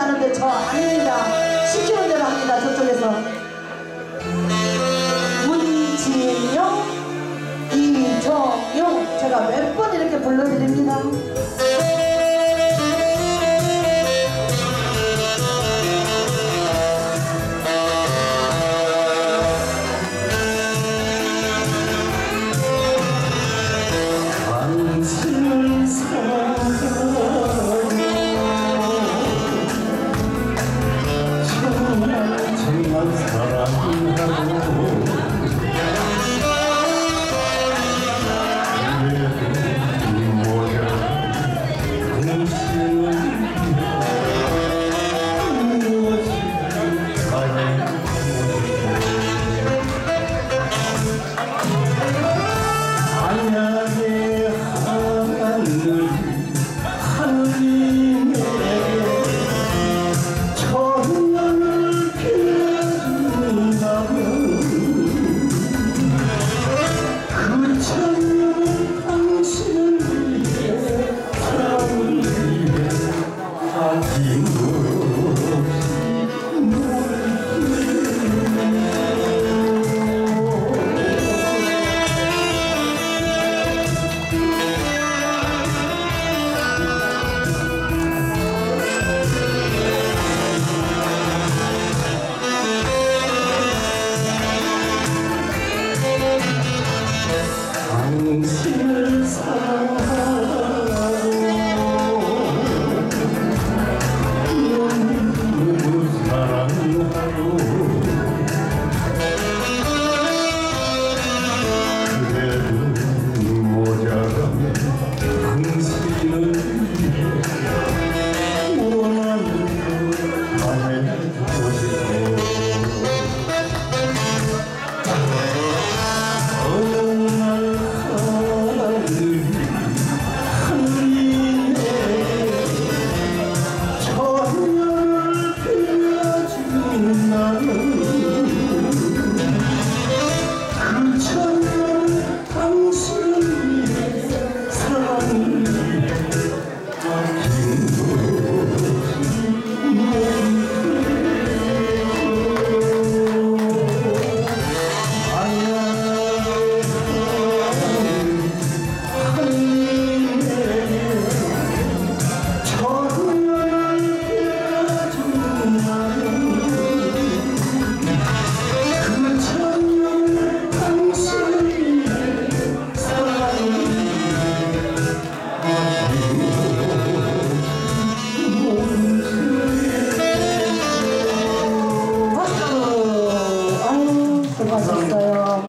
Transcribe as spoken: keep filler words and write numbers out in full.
하는데 저 아닙니다. 시키는 대로 합니다. 저쪽에서. 문진영, 이정용 제가 몇 번 이렇게 불러드립니다. 당신을 사랑하고 정말 정말 사랑하고 당신을 사랑하고 너무 사랑하고 그래도 모자란 당신을 원하는 것 말해주고 싶어. 수고하셨어요.